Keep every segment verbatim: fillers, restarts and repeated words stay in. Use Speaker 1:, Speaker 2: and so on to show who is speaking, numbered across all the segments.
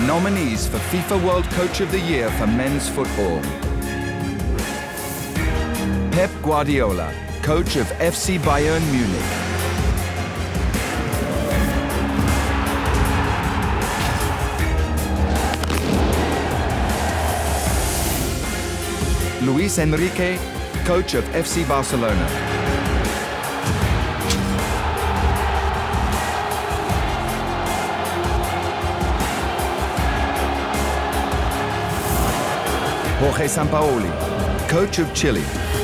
Speaker 1: nominees for FIFA World Coach of the Year for men's football. Pep Guardiola, coach of F C Bayern Munich. Luis Enrique, coach of F C Barcelona. Jorge Sampaoli, coach of Chile.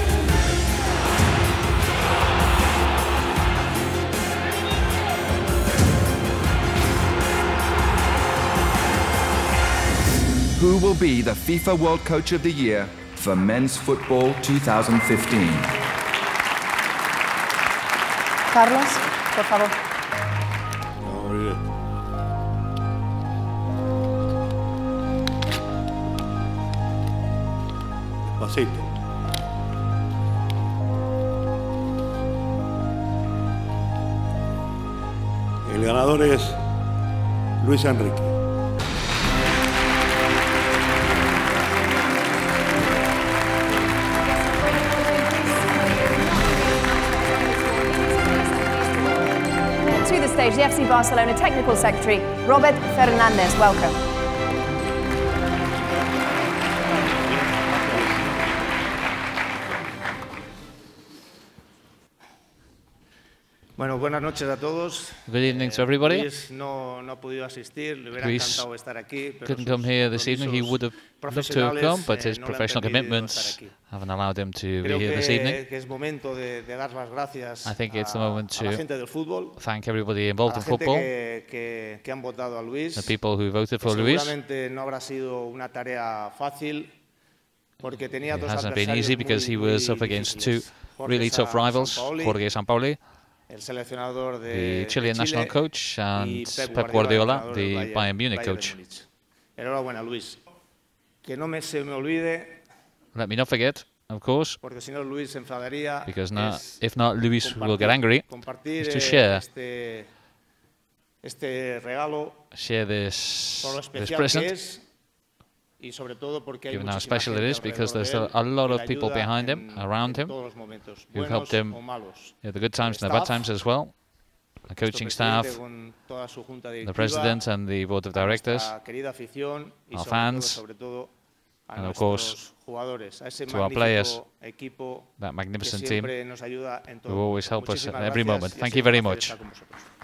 Speaker 1: Who will be the FIFA World Coach of the Year for Men's Football two thousand fifteen?
Speaker 2: Carlos, por favor.
Speaker 3: Muy bien. Despacito. El ganador es Luis Enrique.
Speaker 2: To the stage, the F C Barcelona Technical Secretary, Robert Fernandez. Welcome.
Speaker 4: Bueno, buenas noches a todos.
Speaker 5: Good evening to everybody.
Speaker 4: Luis no, no ha podido asistir, le hubiera
Speaker 5: Luis
Speaker 4: encantado estar aquí, pero
Speaker 5: couldn't
Speaker 4: sus
Speaker 5: come here this evening. He would have loved to have come, but his
Speaker 4: eh, no le han
Speaker 5: professional
Speaker 4: permitido
Speaker 5: commitments
Speaker 4: estar aquí.
Speaker 5: haven't allowed him to be
Speaker 4: Creo
Speaker 5: here this
Speaker 4: que,
Speaker 5: evening.
Speaker 4: que es momento de, de dar las gracias
Speaker 5: I think it's the
Speaker 4: a,
Speaker 5: moment
Speaker 4: a la
Speaker 5: to
Speaker 4: gente del fútbol,
Speaker 5: Thank everybody
Speaker 4: a
Speaker 5: involved
Speaker 4: la
Speaker 5: in
Speaker 4: gente
Speaker 5: football,
Speaker 4: que, que, que han votado a Luis.
Speaker 5: the people who voted
Speaker 4: que
Speaker 5: for Luis.
Speaker 4: seguramente no habrá sido una tarea fácil, porque tenía
Speaker 5: It
Speaker 4: dos
Speaker 5: hasn't been
Speaker 4: adversarios
Speaker 5: easy because
Speaker 4: muy,
Speaker 5: he was
Speaker 4: muy
Speaker 5: up against two
Speaker 4: difíciles. Jorge
Speaker 5: really tough rivals,
Speaker 4: Sampaoli,
Speaker 5: Jorge Sampaoli,
Speaker 4: el seleccionador de,
Speaker 5: the Chilean
Speaker 4: de
Speaker 5: national
Speaker 4: Chile,
Speaker 5: coach,
Speaker 4: y
Speaker 5: and
Speaker 4: Pep
Speaker 5: Pep
Speaker 4: Guardiola,
Speaker 5: Guardiola,
Speaker 4: el
Speaker 5: the
Speaker 4: Bayern-
Speaker 5: Bayern Munich
Speaker 4: Bayern
Speaker 5: coach.
Speaker 4: Múnich. Enhorabuena, Luis. Que no me, se me olvide,
Speaker 5: Let me not forget, of course,
Speaker 4: porque si no Luis se enfadaría,
Speaker 5: because not,
Speaker 4: es
Speaker 5: if not, Luis will get
Speaker 4: compartir-
Speaker 5: angry,
Speaker 4: compartir
Speaker 5: is to
Speaker 4: eh,
Speaker 5: share,
Speaker 4: este, este regalo
Speaker 5: share this,
Speaker 4: por lo
Speaker 5: this
Speaker 4: especial que
Speaker 5: present.
Speaker 4: es, y sobre todo porque hay
Speaker 5: Given how
Speaker 4: muchísima
Speaker 5: special it
Speaker 4: gente
Speaker 5: is, because
Speaker 4: alrededor
Speaker 5: there's
Speaker 4: de él
Speaker 5: a lot
Speaker 4: que
Speaker 5: of
Speaker 4: le
Speaker 5: people
Speaker 4: ayuda
Speaker 5: behind him,
Speaker 4: en-
Speaker 5: around
Speaker 4: en
Speaker 5: him,
Speaker 4: todos los momentos,
Speaker 5: who
Speaker 4: buenos
Speaker 5: helped him
Speaker 4: o malos.
Speaker 5: Yeah, the good times and the
Speaker 4: staff,
Speaker 5: bad times as well. The coaching
Speaker 4: Nuestro
Speaker 5: staff,
Speaker 4: presidente con toda su junta
Speaker 5: the
Speaker 4: directiva,
Speaker 5: president and the board of
Speaker 4: a
Speaker 5: directors,
Speaker 4: nuestra querida afición y
Speaker 5: our
Speaker 4: sobre
Speaker 5: fans,
Speaker 4: todo, sobre todo a
Speaker 5: and of
Speaker 4: nuestros
Speaker 5: course,
Speaker 4: jugadores, a ese
Speaker 5: to our
Speaker 4: magnífico
Speaker 5: players,
Speaker 4: equipo
Speaker 5: that
Speaker 4: que
Speaker 5: magnificent team
Speaker 4: siempre nos ayuda en todo
Speaker 5: who always
Speaker 4: momento.
Speaker 5: help us
Speaker 4: Muchísimas
Speaker 5: at every
Speaker 4: gracias
Speaker 5: moment.
Speaker 4: y ha
Speaker 5: Thank
Speaker 4: sido
Speaker 5: you very
Speaker 4: un placer
Speaker 5: much.
Speaker 4: estar con vosotros.